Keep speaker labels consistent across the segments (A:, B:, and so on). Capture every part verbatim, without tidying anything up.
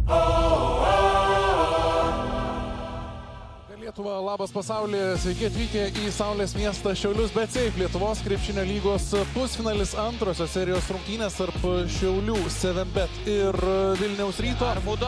A: Lietuva, labas pasaulį, sveiki atvykę į Saulės miestą Šiaulius, bet Safe Lietuvos krepšinio lygos pusfinalis antrosios serijos rungtynės tarp Šiaulių, seven bet ir Vilniaus Ryto.
B: Armudo.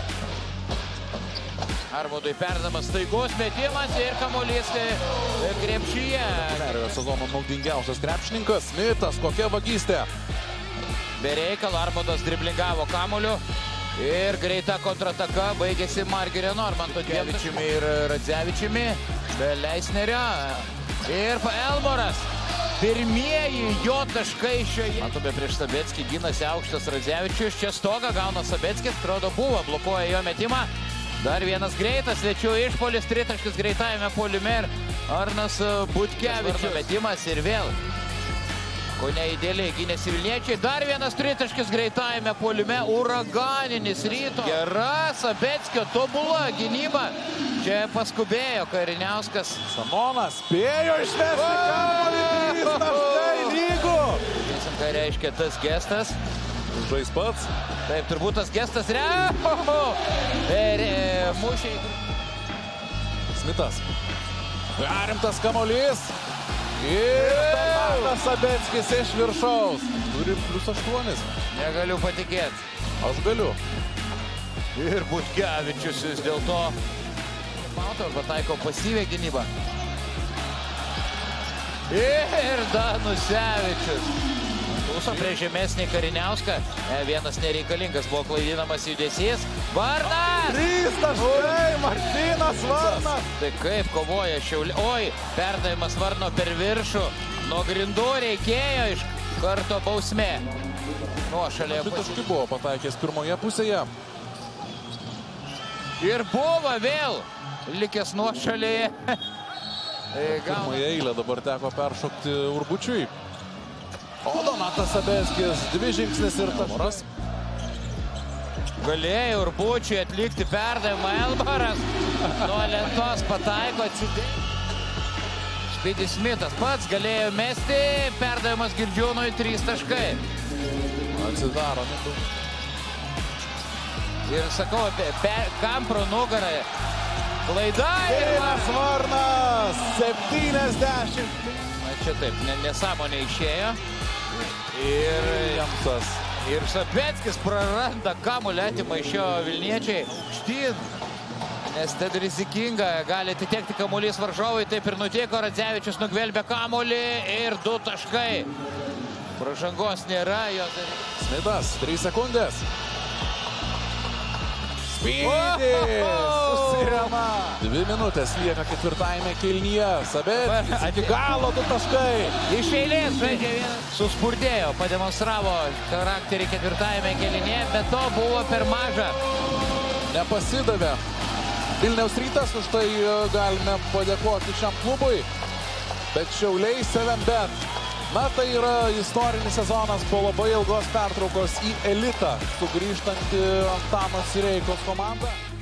B: Armudui perdamas staigus metimas ir kamuolys krepšyje.
A: Perėjo sezono naudingiausias krepšininkas, Mitas, kokia vagystė.
B: Be reikalo Armudas driblingavo kamuoliu. Ir greita kontrataka baigėsi Margirio Normanto Dievičiumi ir Radzevičiumi. Be Leisnerio. Ir Elmoras. Pirmieji jo taškai šioje. Matome prieš Sabeckį ginasi aukštas Radzevičius. Čia stogą gauna Sabeckis. Atrodo buvo, blokuoja jo metimą. Dar vienas greitas svečių išpolis. Tritaškis greitajame puolime. Arnas Butkevičius. Metimas ir vėl. Ko neįdėliai gynėsi Vilniečiai. Dar vienas tritaškis greitajame puolime. Uraganinis Ryto. Gera Sabeckio tobula gynyba. Čia paskubėjo Kariniauskas.
A: Samonas spėjo išvesti kamuolį. Trys taškai lygų.
B: Žiūrėsim, ką reiškia tas gestas.
A: Žais pats.
B: Taip, turbūt tas gestas. Re... Ir mušiai.
A: Smitas. Perimtas kamuolys. Ir Donatas Sabeckis iš viršaus. Turi plius aštuonis.
B: Negaliu patikėti.
A: Aš galiu.
B: Ir Butkevičius vis dėl to. Mato, pataiko pasyvę gynybą. Ir Danusevičius. Tūso prie žemesnį Kariniauską. E, vienas nereikalingas buvo klaidinamas judesys. Varnas!
A: Trys taškai, Martynas Varnas.
B: Tai kaip kovoja Šiauliai. Oi, perdavimas Varno per viršų. Nuo grindų reikėjo iš karto bausmė. Nuošalėje.
A: Tritaškį buvo pataikęs pirmoje pusėje.
B: Ir buvo vėl likęs nuošalėje.
A: Pirmoje eilę dabar teko peršokti Urbučiui. O Donatas Sabeckis, dvi žingsnis ir taškas.
B: Galėjo Urbučiui atlikti perdavimą. Elmaras nuo lentos pataiko atsidėjo. Speedy Smithas pats galėjo mesti. Perdavimas Girdžiūnui, trys taškai.
A: Atsidaro.
B: Ir sakau, kam pro nugarą. Klaida.
A: Einas Varnas, septyniasdešimt.
B: Na čia taip, nesąmonė išėjo. Ir
A: Jamsas.
B: Ir Sabeckis praranda kamuolį, atima iš jo Vilniečiai. Štyn. Nes tad rizikinga, gali atitekti kamuolys varžovui, taip ir nutiko. Radzevičius nugvelbė kamuolį ir du taškai. Pražangos nėra.
A: Smitas, trys sekundės. Speedis susirema. Dvi minutės lieka ketvirtajame kėlinyje. Sabeckis iki galo du taškai.
B: Iš eilės žaidžia vienas. Suspurdėjo, pademonstravo charakterį ketvirtajame kėlinyje, bet to buvo per maža.
A: Nepasidavė Vilniaus Rytas, už tai galime padėkoti šiam klubui. Bet Šiauliai seven bet. Na, tai yra istorinis sezonas po labai ilgos pertraukos į elitą sugrįžtanti Antano Sireikos komanda.